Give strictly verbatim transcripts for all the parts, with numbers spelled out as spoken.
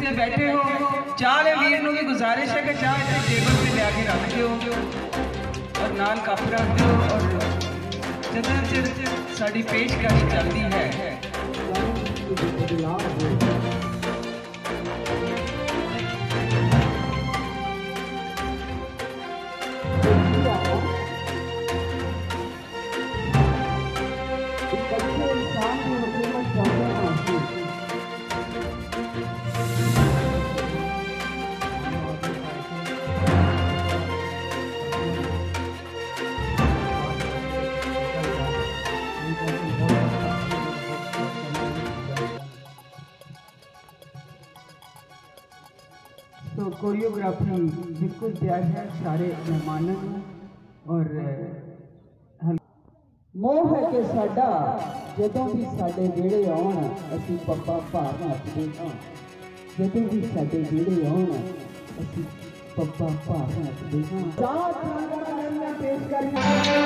जिथे बैठे हो चाह वाले वीर नूं भी गुजारिश है कि चाह इत्थे टेबल पे लिया के रख दिओ और नाल कप रख दिओ और जितना चिर साडी पेशकश चलती है तो कोरियोग्राफी बिल्कुल तैयार है सारे मेहमानों और मोह है कि साडा जदों भी साडे वेड़े आउण असीं पप्पा भार नੱਚਦੇ हां जदों भी साडे वेड़े आउण असीं पप्पा भार नੱਚਦੇ हां साथ नंबरां पेश करिए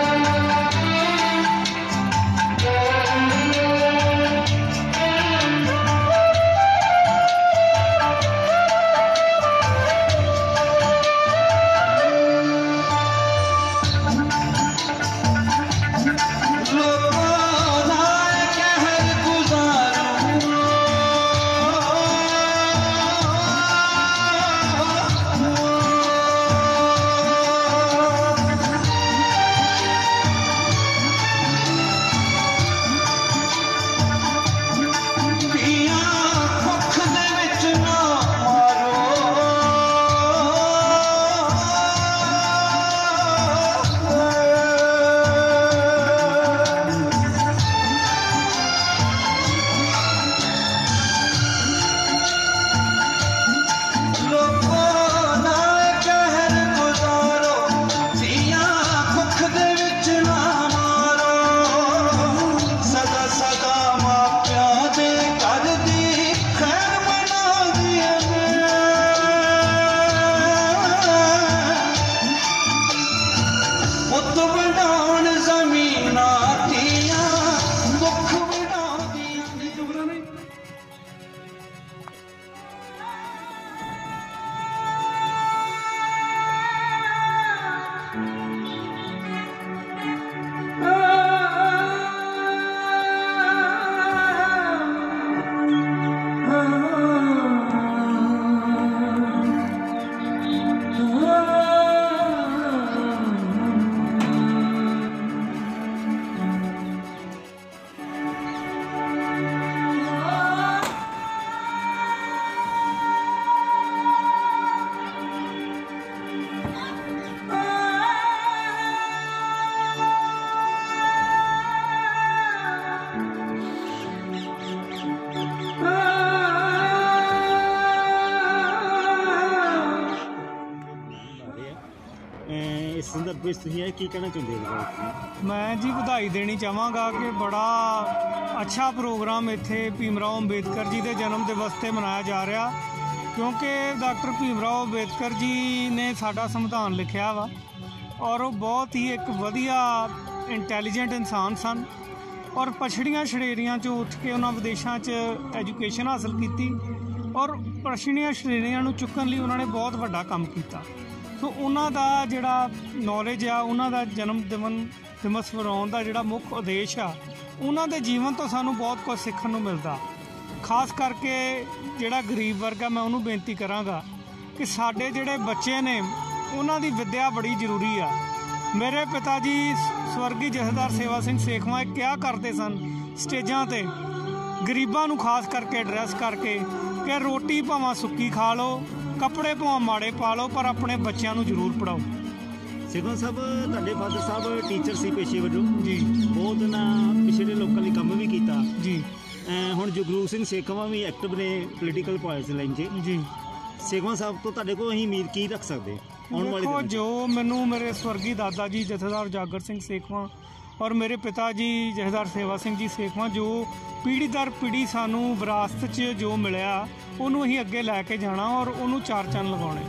संदर्भ में की कहना चाहते हो? मैं जी बधाई देनी चाहांगा कि बड़ा अच्छा प्रोग्राम इत्थे भीमराव अंबेडकर जी के जन्म दिवस से मनाया जा रहा क्योंकि डॉक्टर भीमराव अंबेडकर जी ने साडा संविधान लिखिया वा और वो बहुत ही एक वधिया इंटैलीजेंट इंसान सन और पछड़ियां छड़ेरियां चो उठ के उन्होंने विदेशों च एजुकेशन हासिल की और पछड़ियां छड़ेरियां नूं चुकन लई उन्होंने बहुत वड्डा काम किया। तो उन्हों का जिहड़ा नॉलेज आ उन्हों का जन्म दिवन दिवस मनाउण का जिहड़ा मुख उद्देश आ उन्हों के जीवन तो सानू बहुत कुछ सीखण नूं मिलदा। खास करके जिहड़ा गरीब वर्ग है मैं उन्होंने बेनती करांगा कि साडे जिहड़े बच्चे ने उन्हों की विद्या बड़ी जरूरी आ। मेरे पिता जी स्वर्गीय जथेदार सेवा सिंह सेखवा क्या करते सन स्टेजां ते गरीबां नूं खास करके एड्रैस करके कि रोटी भावें सुक्की खा लो कपड़े भावें माड़े पा लो पर अपने बच्चों को जरूर पढ़ाओ। सेखवा साहब तुहाडे फादर साहब टीचर सी पेशे वजों जी बहुत ना पिछड़े लोगों लिए काम भी किया जी। हुण जगरूप सिंह सेखवा भी एक्टिव ने पोलीटिकल पॉलिसी लाइन च जी। सेखवा साहब तो तुहाडे कोल असीं उम्मीद की रख सकते आने वाले देखो जो मैनू मेरे स्वर्गीय दादा जी जथेदार जागर सिंह सेखवा और मेरे पिता जी जथेदार सेवा सिंह जी सेखवा जो पीढ़ी दर पीढ़ी सानू विरासत च जो मिलिया उन्होंने असीं अगे लैके जाना और उन्होंने चार चंद लगाने।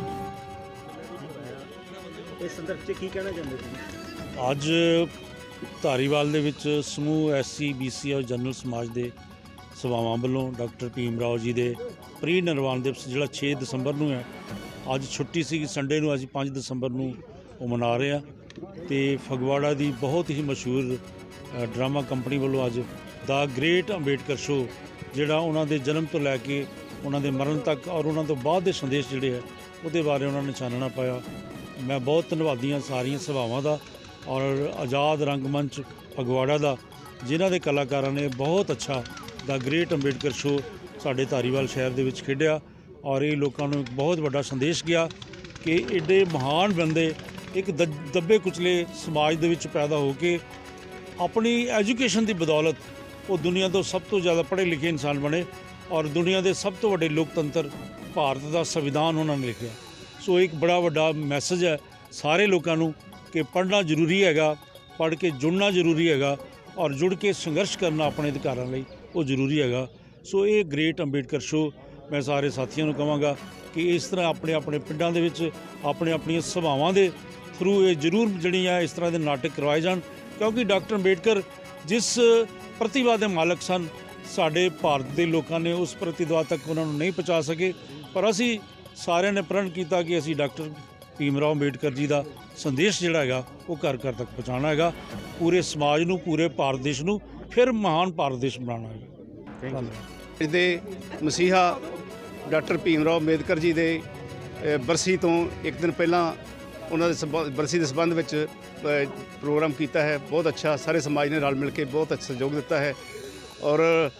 इस संदर्भ च की कहना चाहते थे? अज धारीवाल दे विच समूह एस सी बी सी और जनरल समाज के सभावां वालों डॉक्टर भीम राव जी के ਪ੍ਰੀ ਨਿਰਵਾਣ ਦਿਵਸ ਜਿਹੜਾ ਛੇ ਦਸੰਬਰ ਨੂੰ ਹੈ, ਅੱਜ ਛੁੱਟੀ ਸੀ ਸੰਡੇ ਨੂੰ, ਅਸੀਂ ਪੰਜ ਦਸੰਬਰ ਨੂੰ ਉਹ ਮਨਾ ਰਹੇ ਹਾਂ। ਤੇ ਫਗਵਾੜਾ ਦੀ ਬਹੁਤ ਹੀ ਮਸ਼ਹੂਰ ਅ, ਡਰਾਮਾ ਕੰਪਨੀ ਵੱਲੋਂ ਅੱਜ ਦਾ ਗ੍ਰੇਟ ਅੰਬੇਡਕਰ ਸ਼ੋ ਜਿਹੜਾ ਉਹਨਾਂ ਦੇ ਜਨਮ ਤੋਂ ਲੈ ਕੇ ਉਹਨਾਂ ਦੇ ਮਰਨ ਤੱਕ ਔਰ ਉਹਨਾਂ ਤੋਂ ਬਾਅਦ ਦੇ ਸੰਦੇਸ਼ ਜਿਹੜੇ ਹੈ ਉਹਦੇ ਬਾਰੇ ਉਹਨਾਂ ਨੇ ਚਾਨਣਾ ਪਾਇਆ। ਮੈਂ ਬਹੁਤ ਧੰਨਵਾਦੀ ਹਾਂ ਸਾਰੀਆਂ ਸਭਾਵਾਂ ਦਾ ਔਰ ਆਜ਼ਾਦ ਰੰਗਮੰਚ ਫਗਵਾੜਾ ਦਾ, ਜਿਨ੍ਹਾਂ ਦੇ ਕਲਾਕਾਰਾਂ ਨੇ ਬਹੁਤ ਅੱਛਾ ਦਾ ਗ੍ਰੇਟ ਅੰਬੇਡਕਰ ਸ਼ੋ ਸਾਡੇ ਧਾਰੀਵਾਲ ਸ਼ਹਿਰ ਦੇ ਵਿੱਚ ਖੇਡਿਆ ਔਰ ਇਹ ਲੋਕਾਂ ਨੂੰ ਇੱਕ ਬਹੁਤ ਵੱਡਾ ਸੰਦੇਸ਼ ਗਿਆ ਕਿ ਐਡੇ ਮਹਾਨ ਬੰਦੇ ਇੱਕ ਦ ਦੱਬੇ ਕੁਚਲੇ ਸਮਾਜ ਦੇ ਵਿੱਚ ਪੈਦਾ ਹੋ ਕੇ ਆਪਣੀ ਐਜੂਕੇਸ਼ਨ ਦੀ ਬਦੌਲਤ ਉਹ ਦੁਨੀਆ ਤੋਂ ਸਭ ਤੋਂ ਜ਼ਿਆਦਾ ਪੜ੍ਹੇ ਲਿਖੇ ਇਨਸਾਨ ਬਣੇ ਔਰ ਦੁਨੀਆ ਦੇ ਸਭ ਤੋਂ ਵੱਡੇ ਲੋਕਤੰਤਰ ਭਾਰਤ ਦਾ ਸੰਵਿਧਾਨ ਉਹਨਾਂ ਨੇ ਲਿਖਿਆ। ਸੋ ਇੱਕ ਬੜਾ ਵੱਡਾ ਮੈਸੇਜ ਹੈ ਸਾਰੇ ਲੋਕਾਂ ਨੂੰ ਕਿ ਪੜ੍ਹਨਾ ਜ਼ਰੂਰੀ ਹੈਗਾ, ਪੜ੍ਹ ਕੇ ਜੁੜਨਾ ਜ਼ਰੂਰੀ ਹੈਗਾ ਔਰ ਜੁੜ ਕੇ ਸੰਘਰਸ਼ ਕਰਨਾ ਆਪਣੇ ਅਧਿਕਾਰਾਂ ਲਈ ਉਹ ਜ਼ਰੂਰੀ ਹੈਗਾ। ਸੋ ਇਹ ਗ੍ਰੇਟ ਅੰਬੇਡਕਰ ਸ਼ੋ ਮੈਂ ਸਾਰੇ ਸਾਥੀਆਂ ਨੂੰ ਕਹਾਂਗਾ ਕਿ ਇਸ ਤਰ੍ਹਾਂ ਆਪਣੇ ਆਪਣੇ ਪਿੰਡਾਂ ਦੇ ਵਿੱਚ ਆਪਣੇ ਆਪਣੀਆਂ ਸਭਾਵਾਂ ਦੇ ਥਰੂ ਇਹ ਜ਼ਰੂਰ ਜਿਹੜੀਆਂ ਇਸ ਤਰ੍ਹਾਂ ਦੇ ਨਾਟਕ ਕਰਵਾਏ ਜਾਣ, ਕਿਉਂਕਿ ਡਾਕਟਰ ਅੰਬੇਡਕਰ ਜਿਸ ਪ੍ਰਤਿਭਾ ਦੇ ਮਾਲਕ ਸਨ, ਸਾਡੇ ਭਾਰਤ ਦੇ ਲੋਕਾਂ ਨੇ ਉਸ ਪ੍ਰਤਿਭਾ ਤੱਕ ਉਹਨਾਂ ਨੂੰ ਨਹੀਂ ਪਹੁੰਚਾ ਸਕੇ, ਪਰ ਅਸੀਂ ਸਾਰਿਆਂ ਨੇ ਪ੍ਰਣ ਕੀਤਾ ਕਿ ਅਸੀਂ ਡਾਕਟਰ ਭੀਮ ਰਾਓ ਅੰਬੇਡਕਰ ਜੀ ਦਾ ਸੰਦੇਸ਼ ਜਿਹੜਾ ਹੈਗਾ ਉਹ ਘਰ ਘਰ ਤੱਕ ਪਹੁੰਚਾਉਣਾ ਹੈਗਾ, ਪੂਰੇ ਸਮਾਜ ਨੂੰ, ਪੂਰੇ ਭਾਰਤ ਦੇਸ਼ ਨੂੰ ਫਿਰ ਮਹਾਨ ਭਾਰਤ ਦੇਸ਼ ਬਣਾਉਣਾ ਹੈਗਾ। ਇਸ ਦੇ ਮਸੀਹਾ ਡਾਕਟਰ ਭੀਮ ਰਾਓ ਅੰਬੇਦਕਰ ਜੀ ਦੇ ਅ, ਬਰਸੀ ਤੋਂ ਇੱਕ ਦਿਨ ਪਹਿਲਾਂ ਉਹਨਾਂ ਦੇ ਸੰਬ- ਬਰਸੀ ਦੇ ਸੰਬੰਧ ਵਿੱਚ ਅ, ਪ੍ਰੋਗਰਾਮ ਕੀਤਾ ਹੈ। ਬਹੁਤ ਅੱਛਾ, ਸਾਰੇ ਸਮਾਜ ਨੇ ਰਲ ਮਿਲ ਕੇ ਬਹੁਤ ਅੱਛਾ ਸਹਿਯੋਗ ਦਿੱਤਾ ਹੈ ਔਰ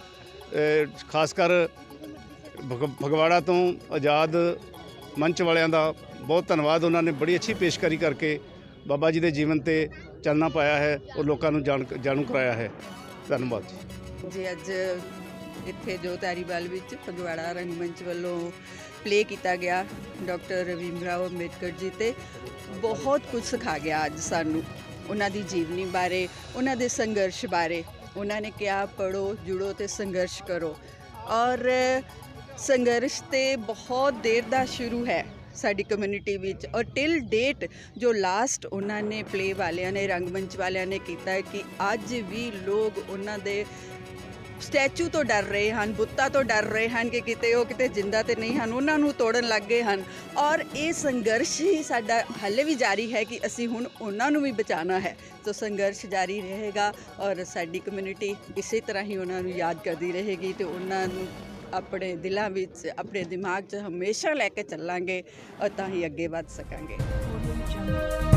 ਅ, ਖਾਸ ਕਰ ਫਗ- ਫਗਵਾੜਾ ਤੋਂ ਆਜ਼ਾਦ ਮੰਚ ਵਾਲਿਆਂ ਦਾ ਬਹੁਤ ਧੰਨਵਾਦ। ਉਹਨਾਂ ਨੇ ਬੜੀ ਅੱਛੀ ਪੇਸ਼ਕਾਰੀ ਕਰਕੇ ਬਾਬਾ ਜੀ ਦੇ ਜੀਵਨ ਤੇ ਚਾਨਣਾ ਪਾਇਆ ਹੈ ਔਰ ਲੋਕਾਂ ਨੂੰ ਜਾਣ ਜਾਣੂ ਕਰਾਇਆ ਹੈ। ਧੰਨਵਾਦ ਜੀ। ਜੀ ਅੱਜ ਇੱਥੇ ਜੋ ਧਾਰੀਵਾਲ ਵਿੱਚ ਫਗਵਾੜਾ ਰੰਗਮੰਚ ਵੱਲੋਂ ਪਲੇ ਕੀਤਾ ਗਿਆ ਡਾਕਟਰ ਭੀਮ ਰਾਓ ਅੰਬੇਦਕਰ ਜੀ ਤੇ ਬਹੁਤ ਕੁਝ ਸਿਖਾ ਗਿਆ ਅੱਜ ਸਾਨੂੰ, ਉਹਨਾਂ ਦੀ ਜੀਵਨੀ ਬਾਰੇ, ਉਹਨਾਂ ਦੇ ਸੰਘਰਸ਼ ਬਾਰੇ। ਉਹਨਾਂ ਨੇ ਕਿਹਾ ਪੜ੍ਹੋ, ਜੁੜੋ ਤੇ ਸੰਘਰਸ਼ ਕਰੋ ਔਰ ਸੰਘਰਸ਼ ਤੇ ਬਹੁਤ ਦੇਰ ਦਾ ਸ਼ੁਰੂ ਹੈ ਸਾਡੀ ਕਮਿਊਨਿਟੀ ਵਿੱਚ ਔਰ ਟਿਲ ਡੇਟ ਜੋ ਲਾਸਟ ਉਹਨਾਂ ਨੇ ਪਲੇ ਵਾਲਿਆਂ ਨੇ, ਰੰਗਮੰਚ ਵਾਲਿਆਂ ਨੇ ਕੀਤਾ ਹੈ ਕਿ ਅੱਜ ਵੀ ਲੋਕ ਉਹਨਾਂ ਦੇ ਸਟੈਚੂ ਤੋਂ ਡਰ ਰਹੇ ਹਨ, ਬੁੱਤਾਂ ਤੋਂ ਡਰ ਰਹੇ ਹਨ ਕਿ ਕਿਤੇ ਉਹ ਕਿਤੇ ਜਿੰਦਾ ਤੇ ਨਹੀਂ ਹਨ, ਉਹਨਾਂ ਨੂੰ ਤੋੜਨ ਲੱਗ ਗਏ ਹਨ ਔਰ ਇਹ ਸੰਘਰਸ਼ ਹੀ ਸਾਡਾ ਹਾਲੇ ਵੀ ਜਾਰੀ ਹੈ ਕਿ ਅਸੀਂ ਹੁਣ ਉਹਨਾਂ ਨੂੰ ਵੀ ਬਚਾਉਣਾ ਹੈ। ਸੋ ਸੰਘਰਸ਼ ਜਾਰੀ ਰਹੇਗਾ ਔਰ ਸਾਡੀ ਕਮਿਊਨਿਟੀ ਇਸੇ ਤਰ੍ਹਾਂ ਹੀ ਉਹਨਾਂ ਨੂੰ ਯਾਦ ਕਰਦੀ ਰਹੇਗੀ ਤੇ ਉਹਨਾਂ ਨੂੰ ਆਪਣੇ ਦਿਲਾਂ ਵਿੱਚ, ਆਪਣੇ ਦਿਮਾਗ 'ਚ ਹਮੇਸ਼ਾ ਲੈ ਕੇ ਚੱਲਾਂਗੇ ਔਰ ਤਾਂ ਹੀ ਅੱਗੇ ਵੱਧ ਸਕਾਂਗੇ।